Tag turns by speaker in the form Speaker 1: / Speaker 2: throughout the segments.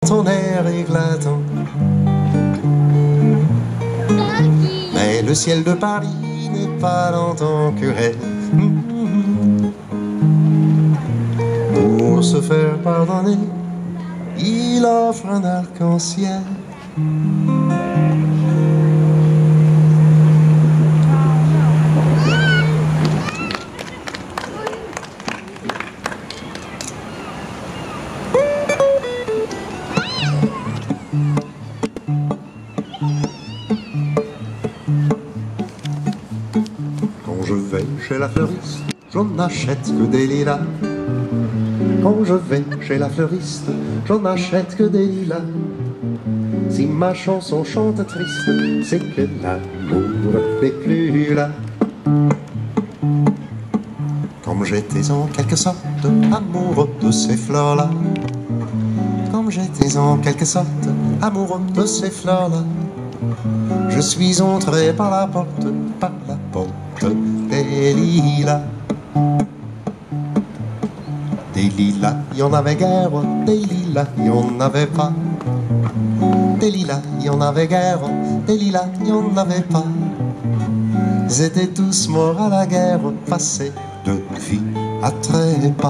Speaker 1: ton air éclatant. Mais le ciel de Paris n'est pas dans ton querelle. Pour se faire pardonner, il offre un arc-en-ciel. Quand je vais chez la fleuriste, je n'achète que des lilas. Quand je vais chez la fleuriste, je n'achète que des lilas. Si ma chanson chante triste, c'est que l'amour n'est plus là. Comme j'étais en quelque sorte amoureux de ces fleurs-là, comme j'étais en quelque sorte amoureux de ces fleurs-là, je suis entré par la porte des lilas. Des lilas, il y en avait guère, des lilas, il y en avait pas. Des lilas, il y en avait guère, des lilas, il y en avait pas. Ils étaient tous morts à la guerre, passés de vie à trépas.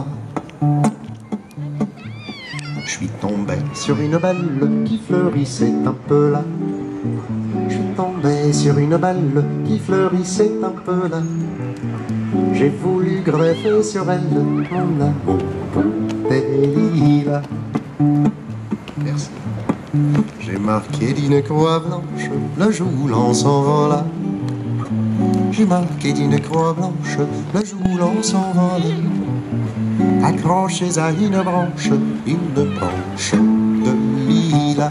Speaker 1: Je suis tombé sur une belle qui fleurissait un peu là. Je suis tombé sur une belle qui fleurissait un peu là. J'ai voulu greffer sur elle mon amour pour des lilas. Merci. J'ai marqué d'une croix blanche le jour où l'on s'envola. J'ai marqué d'une croix blanche le jour où l'on s'envola. Accrochés à une branche de lilas.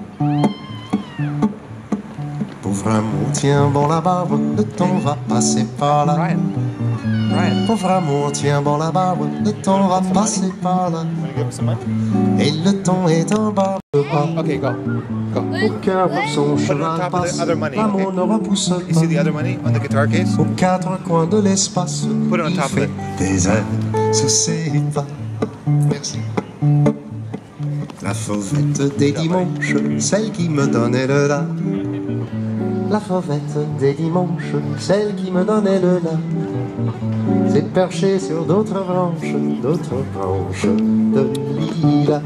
Speaker 1: Pauvre amour, tiens bon la barbe, le temps va passer par là. Pauvre amour, tiens bon la barbe, le temps va passer par là. Et le temps est en bas.
Speaker 2: Okay, go.
Speaker 1: Au cœur où son cheval passe, l'amour ne repousse pas.
Speaker 2: You see the other money on the guitar case?
Speaker 1: Aux quatre coins de l'espace,
Speaker 2: Put it on
Speaker 1: il
Speaker 2: top of
Speaker 1: fait
Speaker 2: it.
Speaker 1: des airs sous ses pas. Merci. La fauvette des dimanches, celle qui me donnait le la. La fauvette des dimanches, celle qui me donnait le la. C'est perché sur d'autres branches de lilas.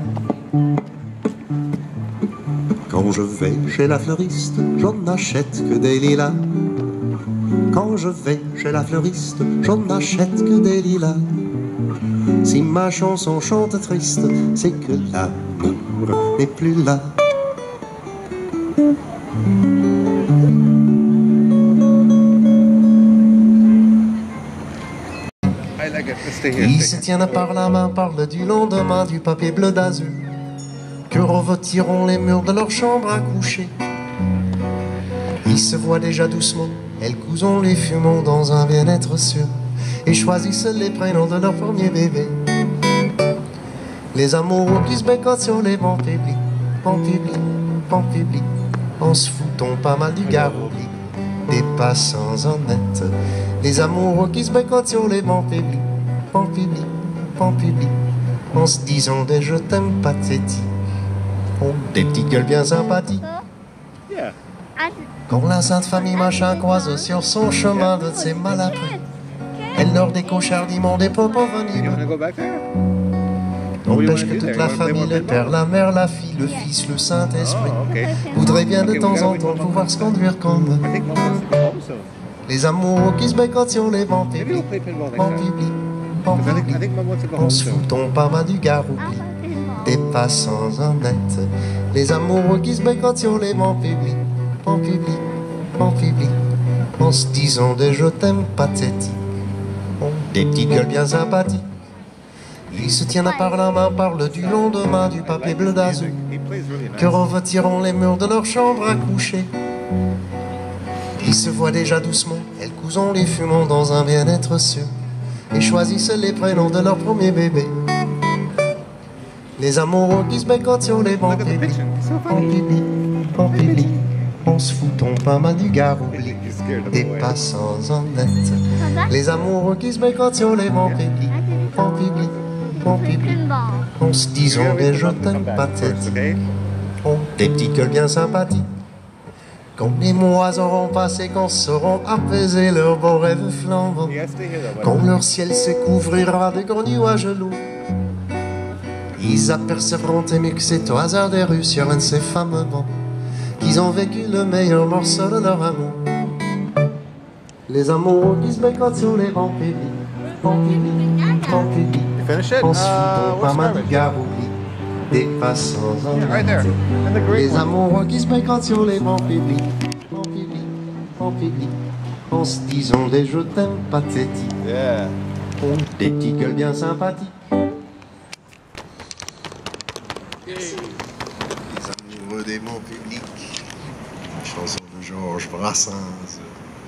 Speaker 1: Quand je vais chez la fleuriste, je n'achète que des lilas. Quand je vais chez la fleuriste, je n'achète que des lilas. Si ma chanson chante triste, c'est que l'amour n'est plus là. Ils se tiennent par la main, parlent du lendemain, du papier bleu d'azur, que revêtiront les murs de leur chambre à coucher. Ils se voient déjà doucement, elles cousons les fumons dans un bien-être sûr, et choisissent les prénoms de leur premier bébé. Les amoureux qui se bécotent sur les bancs publics, en se foutant pas mal du garoubli, des passants honnêtes. Les amoureux qui se bécotent sur les bancs publics, en se disant des je t'aime pathétiques, ont des petites gueules bien sympathiques.
Speaker 2: Yeah.
Speaker 1: Quand la sainte famille machin croise sur son chemin de ses mal appris, elle leur décoche hardiment des propos
Speaker 2: You
Speaker 1: venimeux.
Speaker 2: want to go back there?
Speaker 1: N'empêche que toute la famille, le père, la mère, la fille, le fils, le Saint-Esprit,
Speaker 2: Oh, okay.
Speaker 1: voudrait bien de
Speaker 2: Okay,
Speaker 1: temps
Speaker 2: we
Speaker 1: en
Speaker 2: gotta
Speaker 1: temps
Speaker 2: wait.
Speaker 1: pouvoir se conduire comme eux.
Speaker 2: I think Mom wants to go home soon.
Speaker 1: Les amoureux qui se bécotent sur les bancs
Speaker 2: Maybe we'll
Speaker 1: publics,
Speaker 2: play pinball next
Speaker 1: bancs
Speaker 2: time.
Speaker 1: publics,
Speaker 2: I think Mom wants to go
Speaker 1: en
Speaker 2: home
Speaker 1: se
Speaker 2: soon.
Speaker 1: foutant pas mal du garoubli, des passants honnêtes. Les amoureux qui se bécotent sur les bancs publics, en se disant des je t'aime pathétiques, ont des petites gueules bien sympathiques. Ils se tiennent par la main, parlent du lendemain, du papier bleu d'azur,
Speaker 2: He plays really nice.
Speaker 1: que revêtiront les murs de leur chambre à coucher. Ils se voient déjà doucement, elles cousons les fumons dans un bien-être sûr, et choisissent les prénoms de leur premier bébé. Les amoureux qui se bécotent sur les bancs
Speaker 2: Look at the
Speaker 1: publics,
Speaker 2: picture. It's so funny.
Speaker 1: en se foutant pas mal du garoubli,
Speaker 2: You're scared of
Speaker 1: des
Speaker 2: the way.
Speaker 1: passants honnêtes. Les amoureux qui se bécotent sur les bancs publics, mon public, en se disant des je t'aime pathétiques, ont des petits gueules bien sympathiques. Quand les mois auront passé, quand sauront apaiser leurs beaux rêves flambants, quand leur ciel se couvrira de grands nuages lourds, ils apercevront émus que c'est au hasard des rues sur un de ces fameux bancs qu'ils ont vécu le meilleur morceau de leur amour. Les amoureux qui se bécotent sur les bancs publics, bancs publics, bancs publics, en suivant pas mal de gars oubliés, des passants en les amoureux qui se bécotent sur les bancs publics, bancs publics, bancs publics, en se disant des je t'aime pathétiques, ont des petits gueules bien sympathiques. Les amoureux des bancs publics, chanson de Georges Brassens.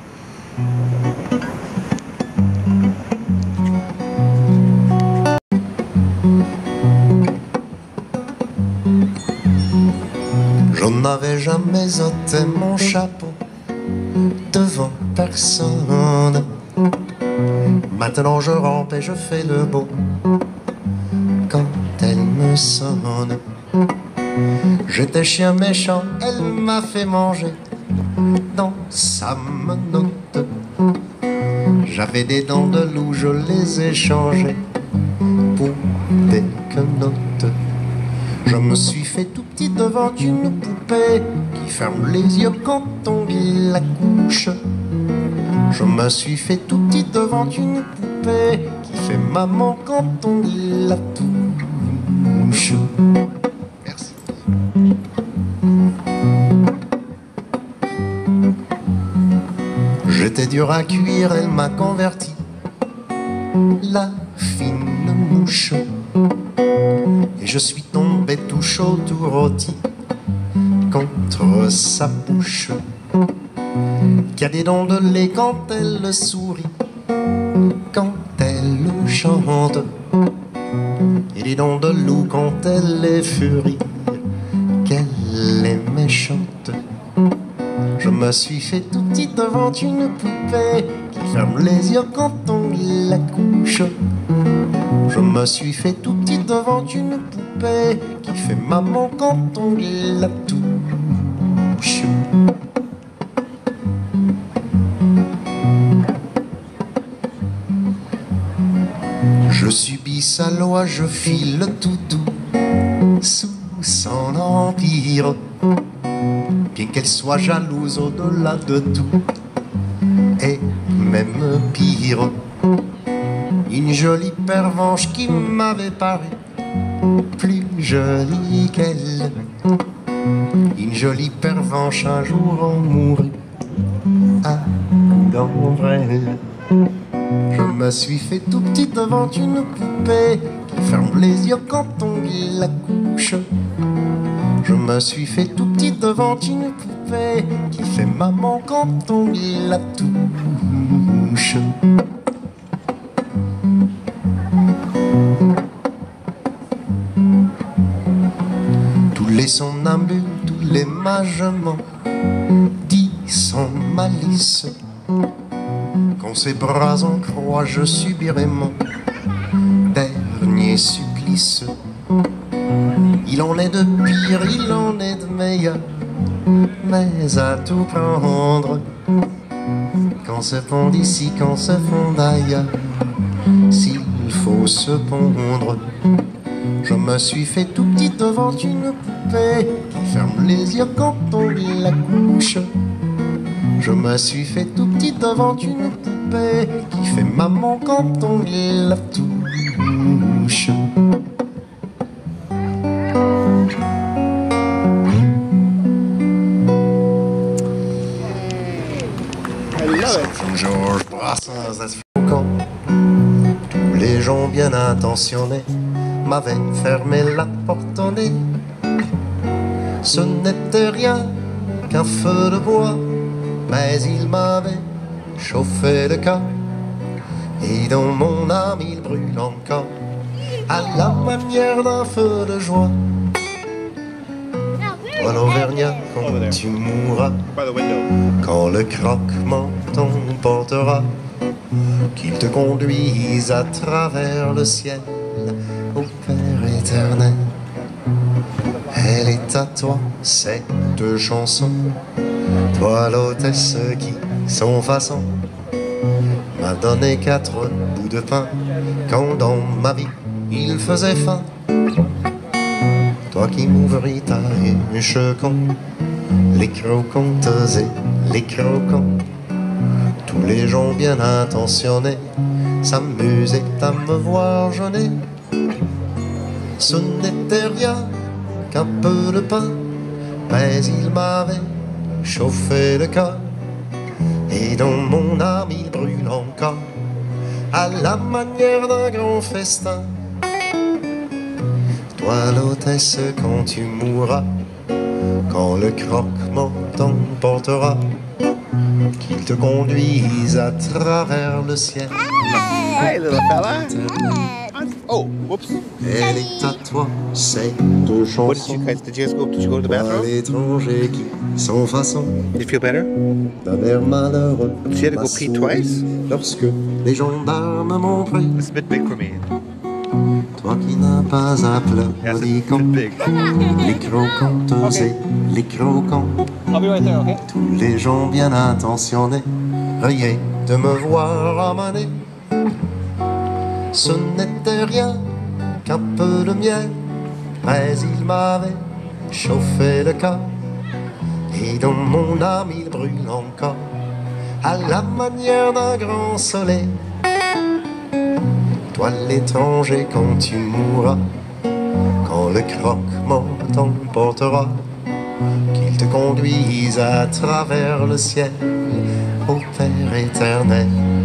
Speaker 1: Je n'avais jamais ôté mon chapeau devant personne. Maintenant je rampe et je fais le beau quand elle me sonne. J'étais chien méchant, elle m'a fait manger dans sa menotte. J'avais des dents de loup, je les ai changées pour des quenottes. Je me suis fait tout petit devant une poupée qui ferme les yeux quand on la couche. Je me suis fait tout petit devant une poupée qui fait maman quand on la touche. Merci. J'étais dur à cuire, elle m'a converti, la fine mouche. Et je suis tombé tout chaud, tout rôti contre sa bouche, qui a des dents de lait quand elle sourit, quand elle chante, et des dents de loup quand elle est furie, qu'elle est méchante. Je me suis fait tout petit devant une poupée qui ferme les yeux quand on la couche. Je me suis fait tout petit devant une poupée qui fait maman quand on la touche. Je subis sa loi, je file tout doux sous son empire, bien qu'elle soit jalouse au-delà de tout, et même pire. Une jolie pervenche qui m'avait paru plus jolie qu'elle. Une jolie pervenche un jour en mourut à Granville. Je me suis fait tout petit devant une poupée qui ferme les yeux quand on la couche. Je me suis fait tout petit devant une poupée qui fait maman quand on la touche. Tous les somnambules, tous les magements disent sans malice qu'en ses bras en croix je subirai mon dernier supplice. Il en est de pire, il en est de meilleur, mais à tout prendre, quand se fond d'ici, quand se fond d'ailleurs, s'il faut se pondre. Je me suis fait tout petit devant une poupée qui ferme les yeux quand on la couche. Je me suis fait tout petit devant une poupée qui fait maman quand on la touche. Georges Brassens, that's quand tous les gens bien intentionnés m'avaient fermé la porte au nez. Ce n'était rien qu'un feu de bois, mais il m'avait chauffé le corps, et dans mon âme il brûle encore à la manière d'un feu de joie. Toi l'Auvergnat, quand tu mourras, quand le croque-mort t'emportera, qu'il te conduise à travers le ciel éternelle. Elle est à toi, cette chanson. Toi l'hôtesse qui, sans façon, m'a donné 4 bouts de pain quand dans ma vie il faisait faim. Toi qui m'ouvris ta huche con, les croquantes et les croquants, tous les gens bien intentionnés s'amusaient à me voir jeûner. Ce n'était rien qu'un peu de pain, mais il m'avait chauffé le cœur, et dans mon âme il brûle encore, à la manière d'un grand festin. Toi l'hôtesse, quand tu mourras, quand le croque-mort t'emportera, qu'il te conduise à travers le ciel.
Speaker 2: Hey, little fella. Oh, whoops.
Speaker 1: Elle est à toi, cette chanson.
Speaker 2: What did you guys go? Did you go to the
Speaker 1: Toi
Speaker 2: bathroom?
Speaker 1: l'étranger qui, sans façon,
Speaker 2: Did you feel better?
Speaker 1: d'un air malheureux,
Speaker 2: You had to go pee twice?
Speaker 1: lorsque les gendarmes m'ont pris.
Speaker 2: It's a bit big for me.
Speaker 1: Toi qui n'as pas
Speaker 2: Yes,
Speaker 1: applaudi
Speaker 2: it's a
Speaker 1: quand
Speaker 2: bit big.
Speaker 1: les croquantes et les croquants,
Speaker 2: I'll be right there, okay?
Speaker 1: tous les gens bien intentionnés riaient de me voir ramener. Ce n'était rien qu'un peu de miel, mais il m'avait chauffé le cœur, et dans mon âme il brûle encore, à la manière d'un grand soleil. Toi l'étranger, quand tu mourras, quand le croque-mort t'emportera, qu'il te conduise à travers le ciel, au Père éternel.